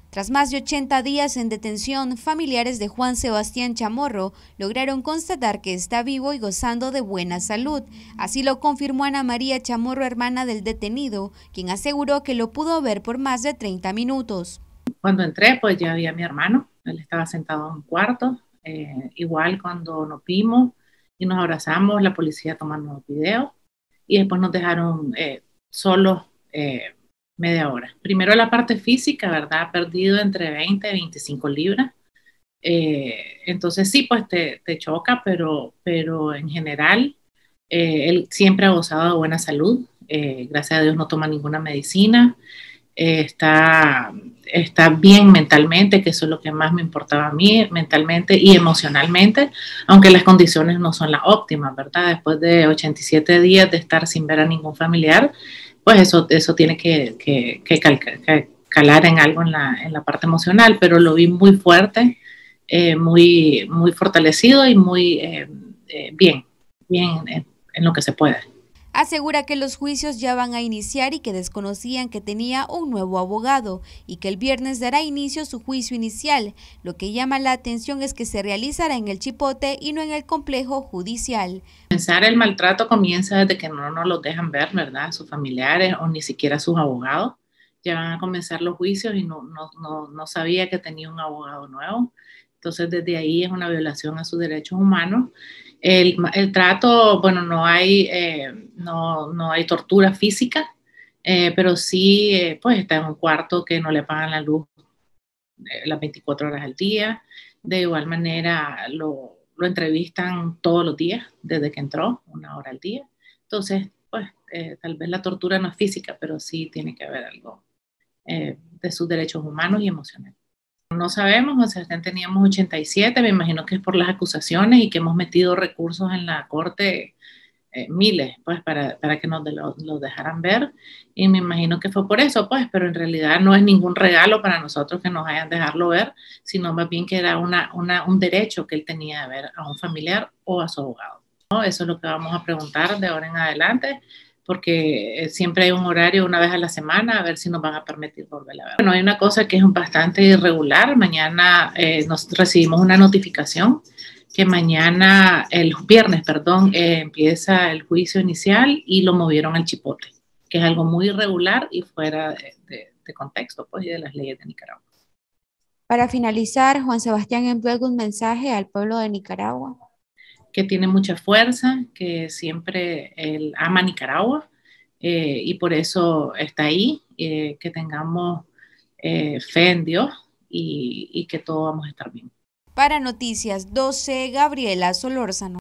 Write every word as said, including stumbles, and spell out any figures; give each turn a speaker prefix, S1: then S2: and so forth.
S1: Tras más de ochenta días en detención, familiares de Juan Sebastián Chamorro lograron constatar que está vivo y gozando de buena salud. Así lo confirmó Ana María Chamorro, hermana del detenido, quien aseguró que lo pudo ver por más de treinta minutos.
S2: Cuando entré, pues ya había mi hermano, él estaba sentado en un cuarto, eh, igual cuando nos vimos y nos abrazamos, la policía tomando videos y después nos dejaron eh, solos eh, media hora. Primero la parte física, ¿verdad? Ha perdido entre veinte y veinticinco libras. Eh, entonces sí, pues te, te choca, pero, pero en general eh, él siempre ha gozado de buena salud. Eh, gracias a Dios no toma ninguna medicina. Eh, está, está bien mentalmente, que eso es lo que más me importaba a mí, mentalmente y emocionalmente, aunque las condiciones no son las óptimas, ¿verdad? Después de ochenta y siete días de estar sin ver a ningún familiar, pues eso, eso tiene que, que, que, cal, que calar en algo en la, en la parte emocional, pero lo vi muy fuerte, eh, muy, muy fortalecido y muy eh, eh, bien, bien en, en lo que se puede.
S1: Asegura que los juicios ya van a iniciar y que desconocían que tenía un nuevo abogado y que el viernes dará inicio su juicio inicial. Lo que llama la atención es que se realizará en el Chipote y no en el complejo judicial.
S2: Comenzar el maltrato comienza desde que no nos los dejan ver, ¿verdad? Sus familiares o ni siquiera sus abogados. Ya van a comenzar los juicios y no, no, no, no sabía que tenía un abogado nuevo. Entonces, desde ahí es una violación a sus derechos humanos. El, el trato, bueno, no hay, eh, no, no hay tortura física, eh, pero sí, eh, pues está en un cuarto que no le pagan la luz eh, las veinticuatro horas al día. De igual manera, lo, lo entrevistan todos los días, desde que entró, una hora al día. Entonces, pues, eh, tal vez la tortura no es física, pero sí tiene que haber algo eh, de sus derechos humanos y emocionales. No sabemos, o sea, teníamos ochenta y siete, me imagino que es por las acusaciones y que hemos metido recursos en la corte, eh, miles, pues, para, para que nos de lo, lo dejaran ver, y me imagino que fue por eso, pues, pero en realidad no es ningún regalo para nosotros que nos hayan dejarlo ver, sino más bien que era una, una, un derecho que él tenía de ver a un familiar o a su abogado, ¿no? Eso es lo que vamos a preguntar de ahora en adelante, porque siempre hay un horario una vez a la semana, a ver si nos van a permitir volver a ver. Bueno, hay una cosa que es bastante irregular. Mañana eh, nos recibimos una notificación que mañana, el viernes, perdón, eh, empieza el juicio inicial y lo movieron al Chipote, que es algo muy irregular y fuera de, de, de contexto, pues, y de las leyes de Nicaragua.
S1: Para finalizar, Juan Sebastián envió algún mensaje al pueblo de Nicaragua.
S2: Que tiene mucha fuerza, que siempre él ama Nicaragua eh, y por eso está ahí, eh, que tengamos eh, fe en Dios y, y que todo vamos a estar bien.
S1: Para Noticias doce, Gabriela Solórzano.